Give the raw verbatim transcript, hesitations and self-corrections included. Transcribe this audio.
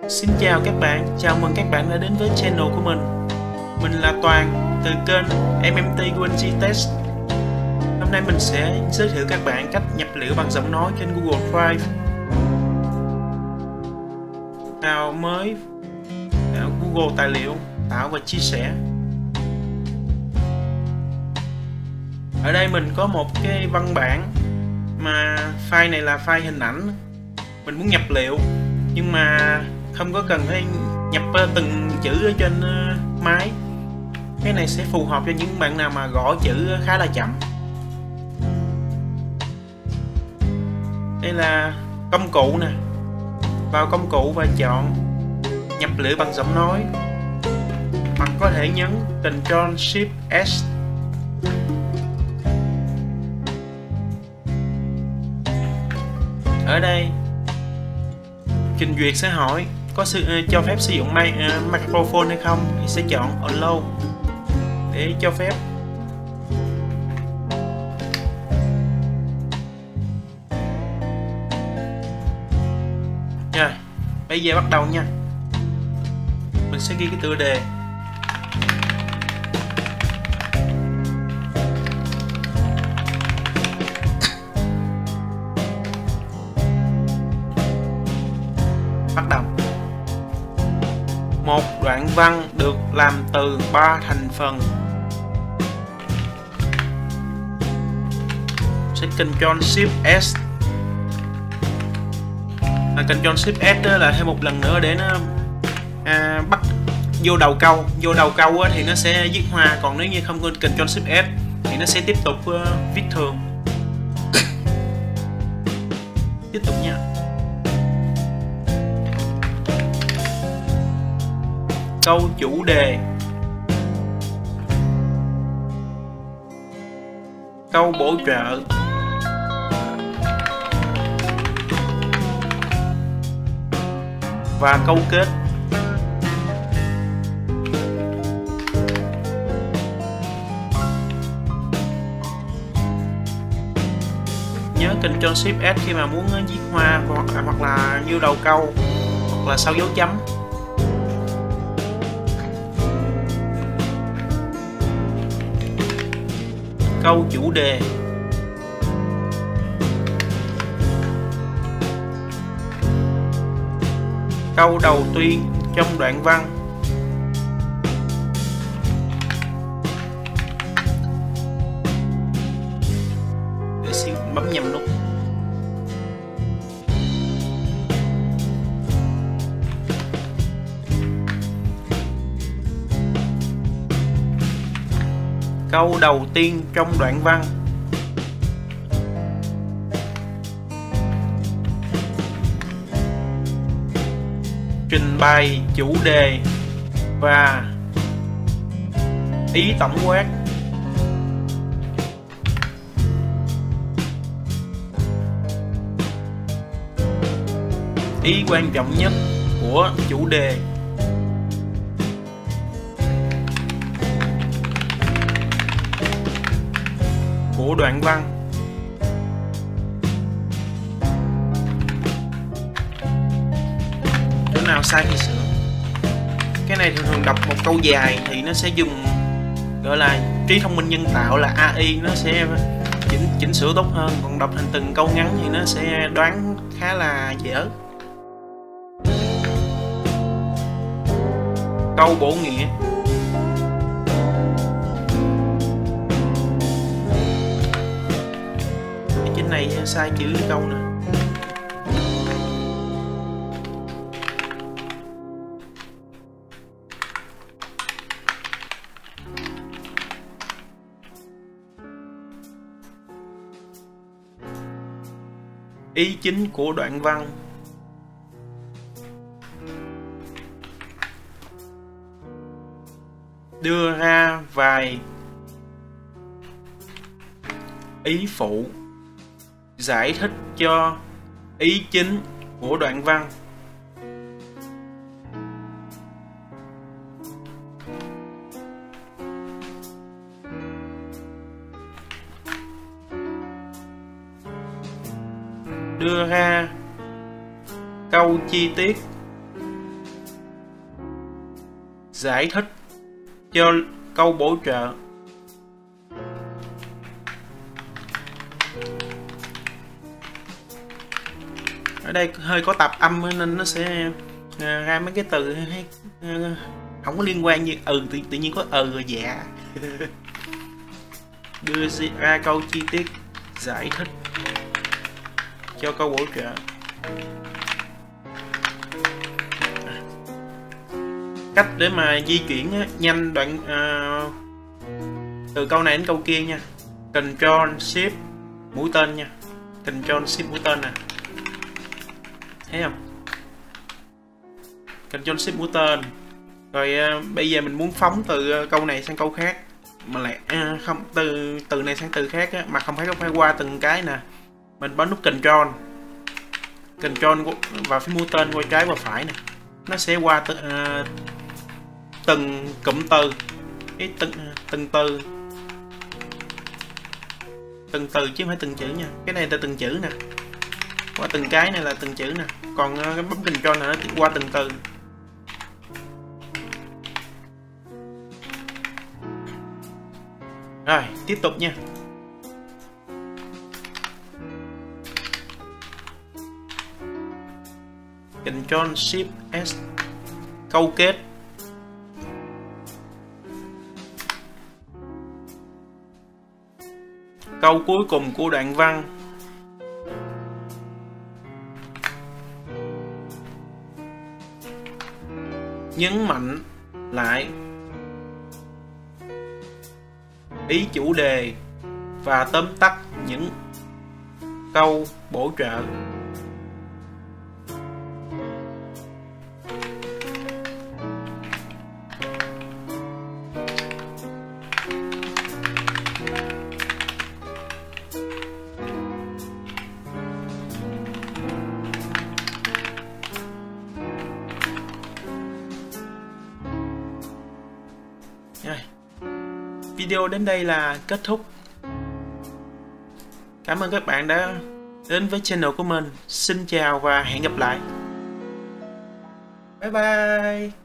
Xin chào các bạn, chào mừng các bạn đã đến với channel của mình. Mình là Toàn từ kênh em em tê u en giê Test. Hôm nay mình sẽ giới thiệu các bạn cách nhập liệu bằng giọng nói trên Google Drive. Nào mới nào Google tài liệu, tạo và chia sẻ. Ở đây mình có một cái văn bản mà file này là file hình ảnh. Mình muốn nhập liệu nhưng mà không có cần phải nhập từng chữ ở trên máy. Cái này sẽ phù hợp cho những bạn nào mà gõ chữ khá là chậm. Đây là công cụ nè. Vào công cụ và chọn nhập liệu bằng giọng nói, hoặc có thể nhấn Ctrl Shift S. Ở đây trình duyệt sẽ hỏi có sự uh, cho phép sử dụng mic, uh, microphone hay không, thì sẽ chọn Allow để cho phép. Rồi, bây giờ bắt đầu nha. Mình sẽ ghi cái tựa đề. Bắt đầu. Một đoạn văn được làm từ ba thành phần. Sẽ Ctrl Shift S. À, Ctrl Shift S đó là thêm một lần nữa để nó à, bắt vô đầu câu. Vô đầu câu thì nó sẽ viết hoa, còn nếu như không có Ctrl Shift S thì nó sẽ tiếp tục uh, viết thường. Tiếp tục nha. Câu chủ đề. Câu bổ trợ. Và câu kết. Nhớ Ctrl Shift S khi mà muốn viết hoa hoặc, hoặc là như đầu câu, hoặc là sau dấu chấm. Câu chủ đề. Câu đầu tiên trong đoạn văn. Để xin bấm nhầm nút. Câu đầu tiên trong đoạn văn. Trình bày chủ đề và ý tổng quát. Ý quan trọng nhất của chủ đề. Của đoạn văn. Chỗ nào sai thì sửa. Cái này thường thường đọc một câu dài thì nó sẽ dùng gọi là trí thông minh nhân tạo là a i, nó sẽ chỉnh chỉnh sửa tốt hơn, còn đọc thành từng câu ngắn thì nó sẽ đoán khá là dở. Câu bổ nghĩa. Trên này sai chữ câu nè. Ý chính của đoạn văn. Đưa ra vài ý phụ giải thích cho ý chính của đoạn văn. Đưa ra câu chi tiết giải thích cho câu bổ trợ. Ở đây hơi có tạp âm nên nó sẽ ra mấy cái từ hay không có liên quan, như ừ tự, tự nhiên có ừ rồi dạ. Đưa ra câu chi tiết giải thích cho câu bổ trợ. Cách để mà di chuyển nhanh đoạn uh, từ câu này đến câu kia nha. Control Shift mũi tên nha. Control Shift mũi tên nè, thấy không? Control Shift mũi tên. Rồi uh, bây giờ mình muốn phóng từ uh, câu này sang câu khác, mà lại uh, không từ từ này sang từ khác á, mà không phải không phải qua từng cái nè. Mình bấm nút Control Control và phía mũi tên qua trái và phải nè, nó sẽ qua từ, uh, từng cụm từ, cái từng từng từ từng từ chứ không phải từng chữ nha. Cái này là từng chữ nè, qua từng cái này là từng chữ nè, còn uh, cái bấm Control này nó qua từng từ. Rồi tiếp tục nha. Control Shift S câu kết. Câu cuối cùng của đoạn văn. Nhấn mạnh lại ý chủ đề và tóm tắt những câu bổ trợ. Rồi, video đến đây là kết thúc. Cảm ơn các bạn đã đến với channel của mình. Xin chào và hẹn gặp lại. Bye bye.